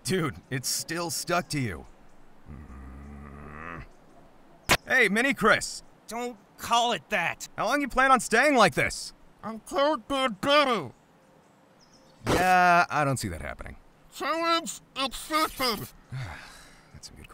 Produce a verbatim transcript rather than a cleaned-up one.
Dude, it's still stuck to you. Hey, Mini Chris! Don't call it that! How long you plan on staying like this? Until they're better. Yeah, I don't see that happening. Challenge accepted. That's some good